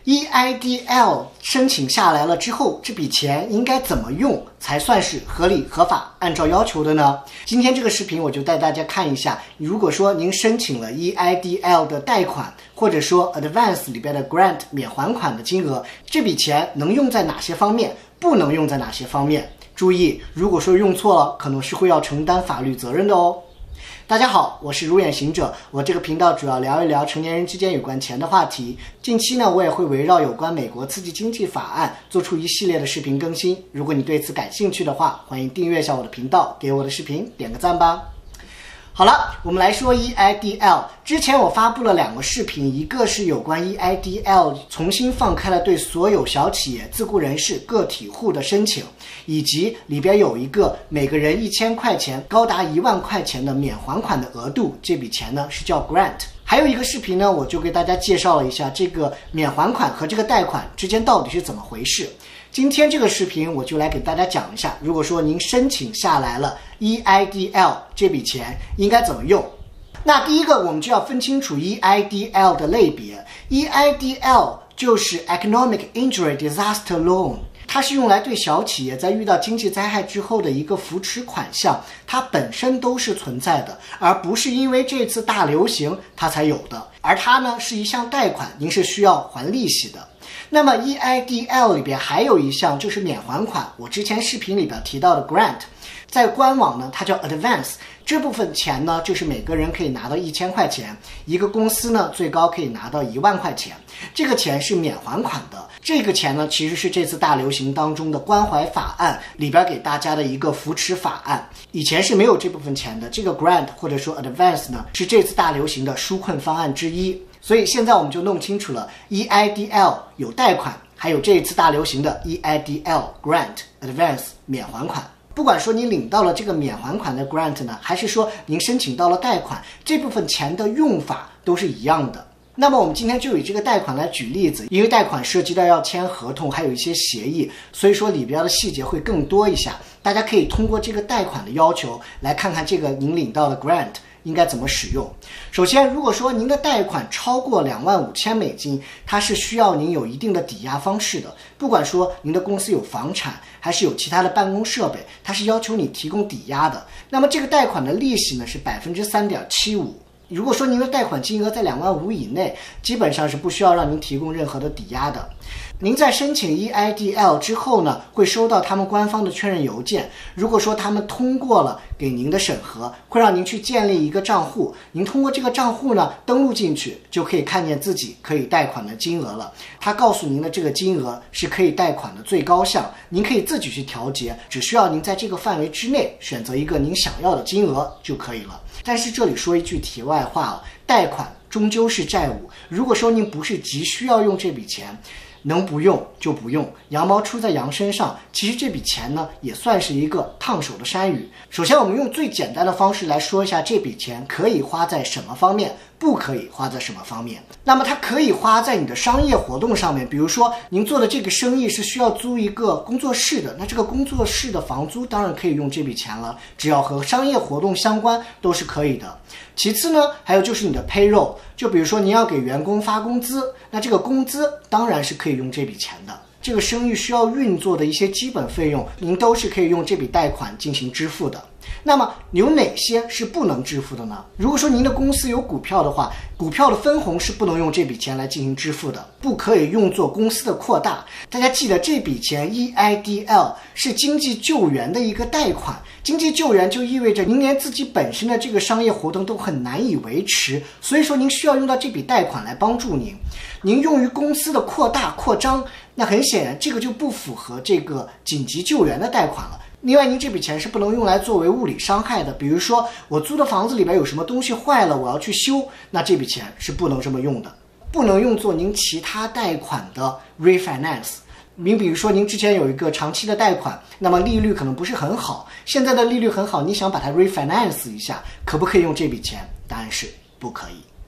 EIDL 申请下来了之后，这笔钱应该怎么用才算是合理合法按照要求的呢？今天这个视频我就带大家看一下，如果说您申请了 EIDL 的贷款，或者说 Advance 里边的 Grant 免还款的金额，这笔钱能用在哪些方面，不能用在哪些方面。注意，如果说用错了，可能是会要承担法律责任的哦。大家好，我是如远行者，我这个频道主要聊一聊成年人之间有关钱的话题。近期呢，我也会围绕有关美国刺激经济法案做出一系列的视频更新。如果你对此感兴趣的话，欢迎订阅一下我的频道，给我的视频点个赞吧。好了，我们来说 EIDL。之前我发布了2个视频，一个是有关 EIDL 重新放开了对所有小企业、自雇人士、个体户的申请，以及里边有一个每个人1000块钱高达1万块钱的免还款的额度，这笔钱呢是叫 Grant。还有一个视频呢，我就给大家介绍了一下这个免还款和这个贷款之间到底是怎么回事。今天这个视频我就来给大家讲一下，如果说您申请下来了 EIDL 这笔钱应该怎么用。那第一个我们就要分清楚 EIDL 的类别。 EIDL 就是 Economic Injury Disaster Loan， 它是用来对小企业在遇到经济灾害之后的一个扶持款项，它本身都是存在的，而不是因为这次大流行它才有的。而它呢是一项贷款，您是需要还利息的。那么 EIDL 里边还有一项就是免还款，我之前视频里边提到的 Grant， 在官网呢它叫 Advance， 这部分钱呢就是每个人可以拿到1000块钱，一个公司呢最高可以拿到1万块钱，这个钱是免还款的。这个钱呢其实是这次大流行当中的关怀法案里边给大家的一个扶持法案，以前是没有这部分钱的。这个 Grant 或者说 Advance 呢是这次大流行的纾困方案之一。所以现在我们就弄清楚了 EIDL 有贷款，还有这一次大流行的 EIDL Grant Advance 免还款。不管说您领到了这个免还款的 Grant 呢，还是说您申请到了贷款，这部分钱的用法都是一样的。那么我们今天就以这个贷款来举例子，因为贷款涉及到要签合同，还有一些协议，所以说里边的细节会更多一下。大家可以通过这个贷款的要求来看看这个您领到的 Grant应该怎么使用。首先，如果说您的贷款超过25000美金，它是需要您有一定的抵押方式的。不管说您的公司有房产，还是有其他的办公设备，它是要求你提供抵押的。那么这个贷款的利息呢是 3.75%。如果说您的贷款金额在25000以内，基本上是不需要让您提供任何的抵押的。您在申请 EIDL 之后呢，会收到他们官方的确认邮件。如果说他们通过了给您的审核，会让您去建立一个账户。您通过这个账户呢，登录进去就可以看见自己可以贷款的金额了。他告诉您的这个金额是可以贷款的最高项，您可以自己去调节，只需要您在这个范围之内选择一个您想要的金额就可以了。但是这里说一句题外话哦，贷款终究是债务。如果说您不是急需要用这笔钱，能不用就不用，羊毛出在羊身上。其实这笔钱呢，也算是一个烫手的山芋。首先我们用最简单的方式来说一下这笔钱可以花在什么方面，不可以花在什么方面。那么它可以花在你的商业活动上面，比如说您做的这个生意是需要租一个工作室的，那这个工作室的房租当然可以用这笔钱了，只要和商业活动相关都是可以的。其次呢，还有就是你的 payroll， 就比如说您要给员工发工资，那这个工资当然是可以用这笔钱的。这个生意需要运作的一些基本费用，您都是可以用这笔贷款进行支付的。那么有哪些是不能支付的呢？如果说您的公司有股票的话，股票的分红是不能用这笔钱来进行支付的，不可以用作公司的扩大。大家记得这笔钱 EIDL 是经济救援的一个贷款，经济救援就意味着您连自己本身的这个商业活动都很难以维持，所以说您需要用到这笔贷款来帮助您。您用于公司的扩大扩张，那很显然这个就不符合这个紧急救援的贷款了。另外，您这笔钱是不能用来作为物理伤害的，比如说我租的房子里边有什么东西坏了，我要去修，那这笔钱是不能这么用的，不能用作您其他贷款的 refinance。您比如说您之前有一个长期的贷款，那么利率可能不是很好，现在的利率很好，你想把它 refinance 一下，可不可以用这笔钱？答案是不可以。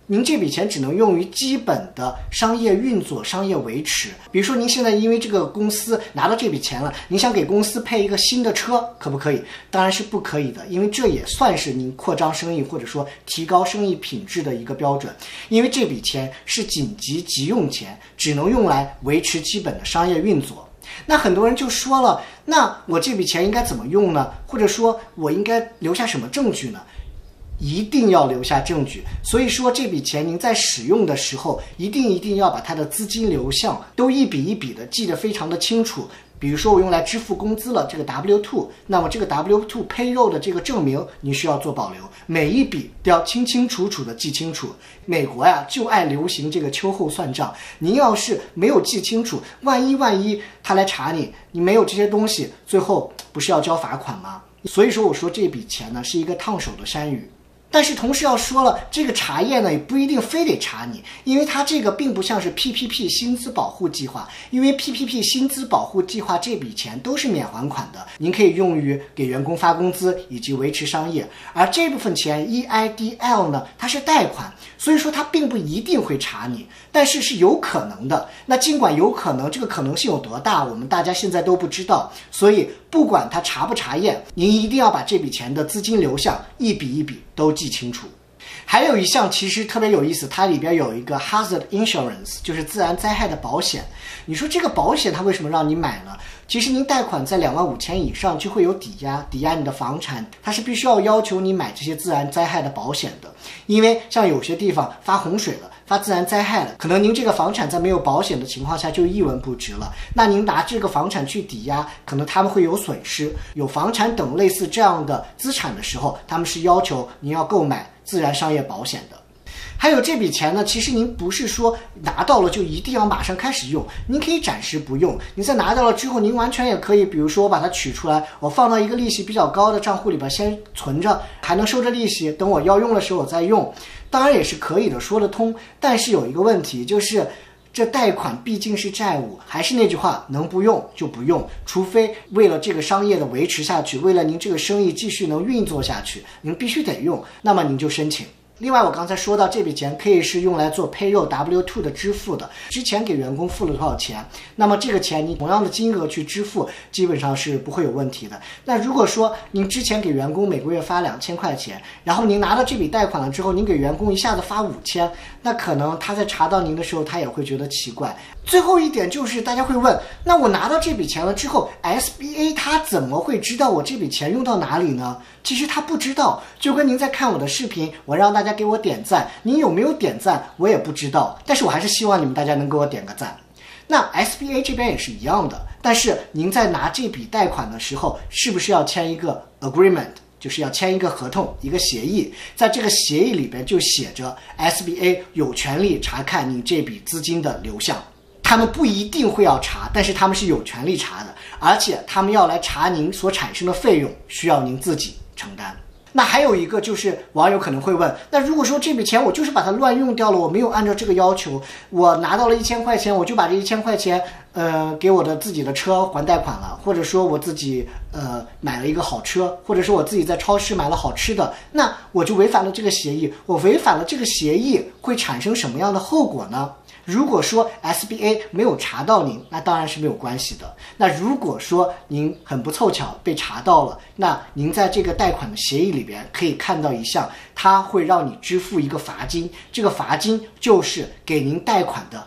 您这笔钱只能用于基本的商业运作、商业维持。比如说，您现在因为这个公司拿到这笔钱了，您想给公司配一个新的车，可不可以？当然是不可以的，因为这也算是您扩张生意或者说提高生意品质的一个标准。因为这笔钱是紧急急用钱，只能用来维持基本的商业运作。那很多人就说了，那我这笔钱应该怎么用呢？或者说我应该留下什么证据呢？一定要留下证据。所以说这笔钱您在使用的时候，一定要把它的资金流向都一笔一笔的记得非常的清楚。比如说我用来支付工资了，这个 W2， 那么这个 W2 payroll 的这个证明你需要做保留，每一笔都要清清楚楚的记清楚。美国呀就爱流行这个秋后算账，您要是没有记清楚，万一他来查你，你没有这些东西，最后不是要交罚款吗？所以说我说这笔钱呢是一个烫手的山芋。但是同时要说了，这个查验呢也不一定非得查你，因为它这个并不像是 PPP 薪资保护计划，因为 PPP 薪资保护计划这笔钱都是免还款的，您可以用于给员工发工资以及维持商业。而这部分钱 EIDL 呢，它是贷款，所以说它并不一定会查你，但是是有可能的。那尽管有可能，这个可能性有多大，我们大家现在都不知道，所以不管它查不查验，您一定要把这笔钱的资金流向一笔一笔都记清楚。还有一项其实特别有意思，它里边有一个 hazard insurance， 就是自然灾害的保险。你说这个保险它为什么让你买呢？其实您贷款在25000以上就会有抵押你的房产，它是必须要求你买这些自然灾害的保险的。因为像有些地方发洪水了，发自然灾害了，可能您这个房产在没有保险的情况下就一文不值了，那您拿这个房产去抵押，可能他们会有损失。有房产等类似这样的资产的时候，他们是要求您要购买自然商业保险的。还有这笔钱呢，其实您不是说拿到了就一定要马上开始用，您可以暂时不用。您在拿到了之后，您完全也可以，比如说我把它取出来，我放到一个利息比较高的账户里边先存着，还能收着利息，等我要用的时候我再用，当然也是可以的，说得通。但是有一个问题，就是这贷款毕竟是债务，还是那句话，能不用就不用，除非为了这个商业的维持下去，为了您这个生意继续能运作下去，您必须得用，那么您就申请。另外我刚才说到这笔钱可以是用来做 payroll W2 的支付的，之前给员工付了多少钱，那么这个钱你同样的金额去支付基本上是不会有问题的。那如果说您之前给员工每个月发2000块钱，然后您拿到这笔贷款了之后，您给员工一下子发5000，那可能他在查到您的时候他也会觉得奇怪。最后一点就是大家会问，那我拿到这笔钱了之后 SBA 他怎么会知道我这笔钱用到哪里呢？其实他不知道，就跟您在看我的视频，我让大家给我点赞，您有没有点赞我也不知道，但是我还是希望你们大家能给我点个赞。那 SBA 这边也是一样的，但是您在拿这笔贷款的时候，是不是要签一个 agreement， 就是要签一个合同，一个协议，在这个协议里边就写着 SBA 有权利查看你这笔资金的流向。他们不一定会要查，但是他们是有权利查的，而且他们要来查您所产生的费用，需要您自己承担。那还有一个就是网友可能会问，那如果说这笔钱我就是把它乱用掉了，我没有按照这个要求，我拿到了1000块钱，我就把这1000块钱给我的自己的车还贷款了，或者说我自己买了一个好车，或者说我自己在超市买了好吃的，那我就违反了这个协议。我违反了这个协议会产生什么样的后果呢？如果说 SBA 没有查到您，那当然是没有关系的。那如果说您很不凑巧被查到了，那您在这个贷款的协议里边可以看到一项，它会让你支付一个罚金，这个罚金就是给您贷款的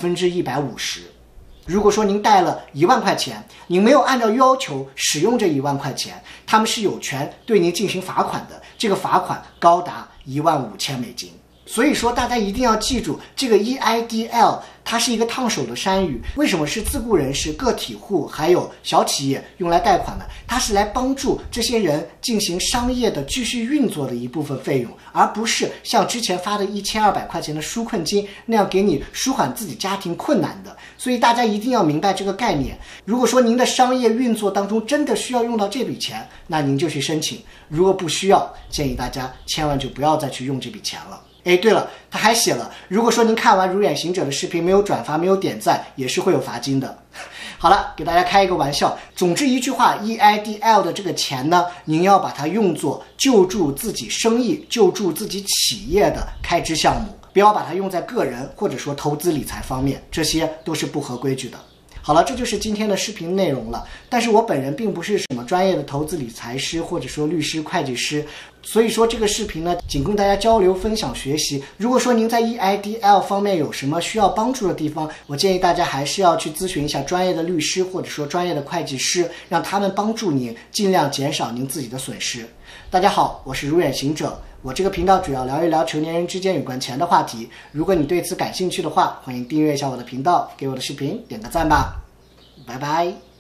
150%。如果说您贷了1万块钱，您没有按照要求使用这1万块钱，他们是有权对您进行罚款的，这个罚款高达15000美金。所以说大家一定要记住，这个 EIDL 它是一个烫手的山芋。为什么是自雇人士、个体户还有小企业用来贷款呢？它是来帮助这些人进行商业的继续运作的一部分费用，而不是像之前发的1200块钱的纾困金那样给你舒缓自己家庭困难的。所以大家一定要明白这个概念。如果说您的商业运作当中真的需要用到这笔钱，那您就去申请；如果不需要，建议大家千万就不要再去用这笔钱了。哎，对了，他还写了，如果说您看完如远行者的视频没有转发没有点赞，也是会有罚金的。好了，给大家开一个玩笑。总之一句话， EIDL 的这个钱呢，您要把它用作救助自己生意、救助自己企业的开支项目， 不要把它用在个人或者说投资理财方面，这些都是不合规矩的。好了，这就是今天的视频内容了。但是我本人并不是什么专业的投资理财师，或者说律师、会计师，所以说这个视频呢，仅供大家交流、分享、学习。如果说您在 EIDL 方面有什么需要帮助的地方，我建议大家还是要去咨询一下专业的律师，或者说专业的会计师，让他们帮助您，尽量减少您自己的损失。大家好，我是如远行者。我这个频道主要聊一聊成年人之间有关钱的话题。如果你对此感兴趣的话，欢迎订阅一下我的频道，给我的视频点个赞吧。拜拜。